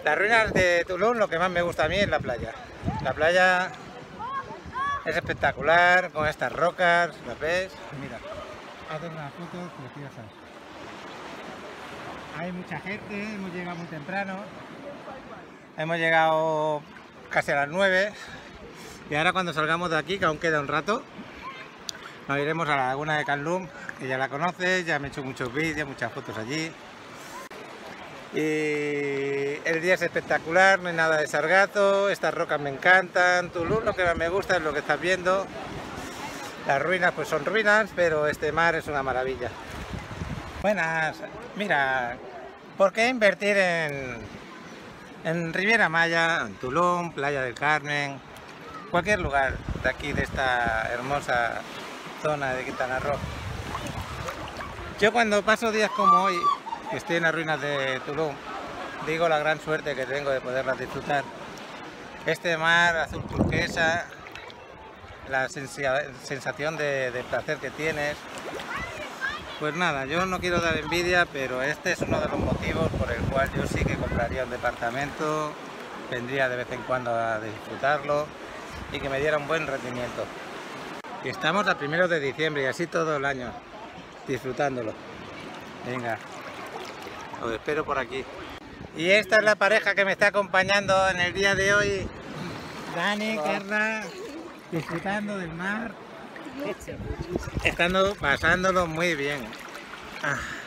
Las ruinas de Tulum, lo que más me gusta a mí es la playa. La playa es espectacular, con estas rocas, ¿las ves? Mira, hacen unas fotos preciosas. Hay mucha gente, hemos llegado muy temprano. Hemos llegado casi a las 9. Y ahora cuando salgamos de aquí, que aún queda un rato, nos iremos a la laguna de Can Lum, que ya la conoces, ya me he hecho muchos vídeos, muchas fotos allí. Y el día es espectacular, no hay nada de sargazo, estas rocas me encantan. Tulum, lo que más me gusta es lo que estás viendo. Las ruinas pues son ruinas, pero este mar es una maravilla. Buenas, mira, ¿por qué invertir en Riviera Maya, en Tulum, Playa del Carmen, cualquier lugar de aquí, de esta hermosa zona de Quintana Roo? Yo cuando paso días como hoy, que estoy en las ruinas de Tulum, digo la gran suerte que tengo de poderlas disfrutar. Este mar azul turquesa, la sensación de placer que tienes. Pues nada, yo no quiero dar envidia, pero este es uno de los motivos por el cual yo sí que compraría un departamento, vendría de vez en cuando a disfrutarlo y que me diera un buen rendimiento. Y estamos a 1 de diciembre y así todo el año, disfrutándolo. Venga, os espero por aquí. Y esta es la pareja que me está acompañando en el día de hoy. Dani, Carla, disfrutando del mar, pasándolo muy bien.